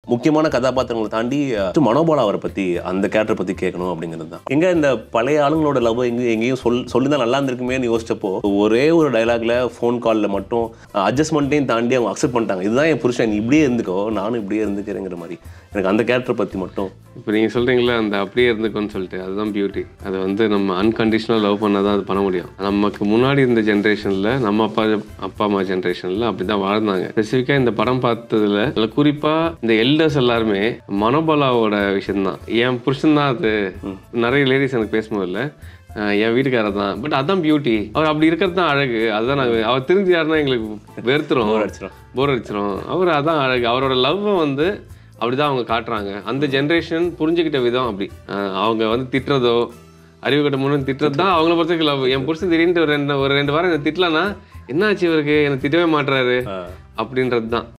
முக்கியமான கதாபாத்திரங்களை தாண்டி மனோபாலா அவரை பற்றி அந்த கேரக்டர் பற்றி கேட்கணும் அப்படிங்கிறது தான். எங்கே இந்த பழைய ஆளுங்களோட லவ் எங்கேயும் சொல்லி தான் நல்லா இருந்திருக்குமேன்னு யோசிச்சப்போ ஒரே ஒரு டைலாக்ல ஃபோன் காலில் மட்டும் அட்ஜஸ்ட்மெண்ட்டையும் தாண்டி அவங்க அக்செப்ட் பண்ணிட்டாங்க. இதுதான் என் புருஷன், நீ இப்படியே இருந்துக்கோ, நானும் இப்படியே இருந்துக்கிறேங்கிற மாதிரி. எனக்கு அந்த கேரக்டர் பற்றி மட்டும் இப்போ நீங்கள் சொல்கிறீங்களா அந்த அப்படியே இருந்துக்கோன்னு சொல்லிட்டு, அதுதான் பியூட்டி. அதை வந்து நம்ம அன்கண்டிஷனல் லவ் பண்ணால் தான் அது பண்ண முடியும். நமக்கு முன்னாடி இருந்த ஜென்ரேஷனில் நம்ம அப்பா அம்மா ஜென்ரேஷனில் அப்படி தான் வாழ்ந்தாங்க. ஸ்பெசிஃபிக்காக இந்த படம் பார்த்ததுல குறிப்பாக இந்த எல்டர்ஸ் எல்லாருமே மனோபாலாவோட விஷயம்தான். என் புருஷன் தான் அது. நிறைய லேடிஸ் எனக்கு பேசும்போது என் வீட்டுக்காரர் தான். பட் அதான் பியூட்டி. அவர் அப்படி இருக்கிறது தான் அழகு. அதுதான் நாங்கள் அவர் தெரிஞ்சு யாருன்னா எங்களுக்கு வெறுத்துரும், போர் அடிச்சிடும். அவர் அதான் அழகு. அவரோட லவ்வை வந்து அப்படிதான் அவங்க காட்டுறாங்க. அந்த ஜென்ரேஷன் புரிஞ்சுக்கிட்ட விதம் அப்படி. அவங்க வந்து திட்டுறதோ அறிவு கட்ட முன்னு திட்டுறது தான் அவங்கள பொறுத்தவரைக்கும் லவ். என் புருஷன் திடீர்னு ஒரு ரெண்டு வாரம் என்னை திட்டலன்னா என்ன ஆச்சு இவருக்கு, என்னை திட்டவே மாட்டுறாரு அப்படின்றது தான்.